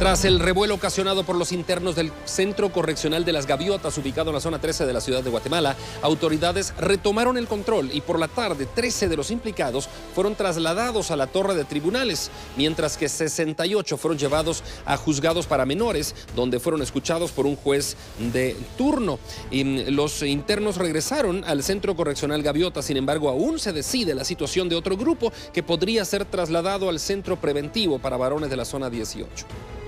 Tras el revuelo ocasionado por los internos del Centro Correccional de las Gaviotas, ubicado en la zona 13 de la ciudad de Guatemala, autoridades retomaron el control y por la tarde 13 de los implicados fueron trasladados a la torre de tribunales, mientras que 68 fueron llevados a juzgados para menores, donde fueron escuchados por un juez de turno. Y los internos regresaron al Centro Correccional Gaviota. Sin embargo, aún se decide la situación de otro grupo que podría ser trasladado al Centro Preventivo para varones de la zona 18.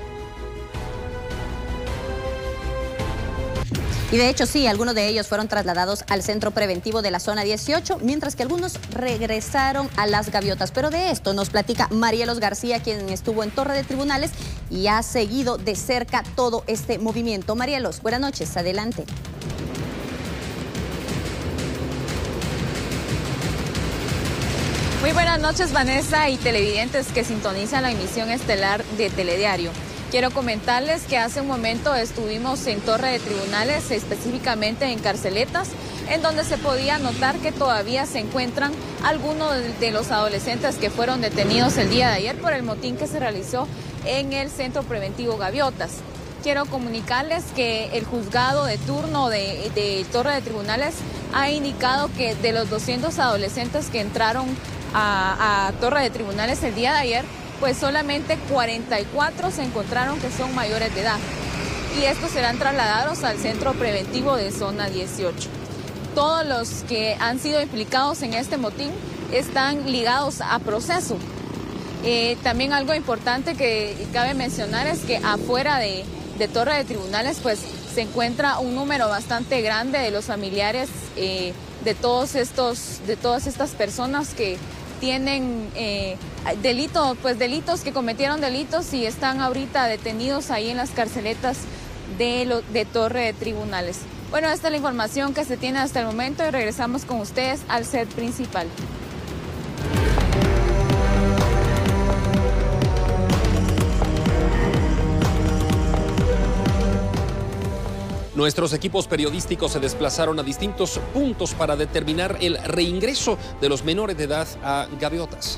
Y de hecho sí, algunos de ellos fueron trasladados al centro preventivo de la zona 18, mientras que algunos regresaron a las Gaviotas. Pero de esto nos platica Marielos García, quien estuvo en Torre de Tribunales y ha seguido de cerca todo este movimiento. Marielos, buenas noches, adelante. Muy buenas noches, Vanessa, y televidentes que sintonizan la emisión estelar de Telediario. Quiero comentarles que hace un momento estuvimos en Torre de Tribunales, específicamente en Carceletas, en donde se podía notar que todavía se encuentran algunos de los adolescentes que fueron detenidos el día de ayer por el motín que se realizó en el Centro Preventivo Gaviotas. Quiero comunicarles que el juzgado de turno de Torre de Tribunales ha indicado que de los 200 adolescentes que entraron a Torre de Tribunales el día de ayer, pues solamente 44 se encontraron que son mayores de edad y estos serán trasladados al Centro Preventivo de Zona 18. Todos los que han sido implicados en este motín están ligados a proceso. También algo importante que cabe mencionar es que afuera de Torre de Tribunales pues se encuentra un número bastante grande de los familiares de todas estas personas que tienen delitos, que cometieron delitos y están ahorita detenidos ahí en las carceletas de Torre de Tribunales. Bueno, esta es la información que se tiene hasta el momento y regresamos con ustedes al set principal. Nuestros equipos periodísticos se desplazaron a distintos puntos para determinar el reingreso de los menores de edad a Gaviotas.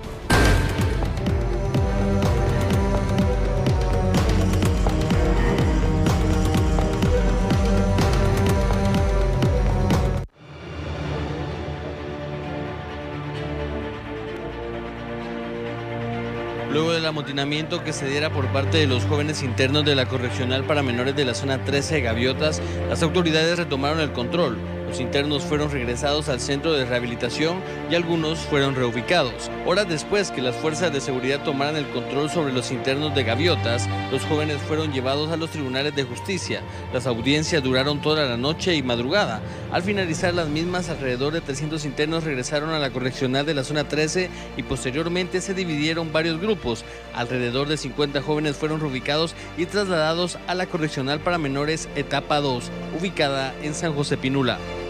Luego del amotinamiento que se diera por parte de los jóvenes internos de la correccional para menores de la zona 13 de Gaviotas, las autoridades retomaron el control. Los internos fueron regresados al centro de rehabilitación y algunos fueron reubicados. Horas después que las fuerzas de seguridad tomaran el control sobre los internos de Gaviotas, los jóvenes fueron llevados a los tribunales de justicia. Las audiencias duraron toda la noche y madrugada. Al finalizar las mismas, alrededor de 300 internos regresaron a la correccional de la zona 13 y posteriormente se dividieron varios grupos. Alrededor de 50 jóvenes fueron reubicados y trasladados a la correccional para menores etapa 2, ubicada en San José Pinula.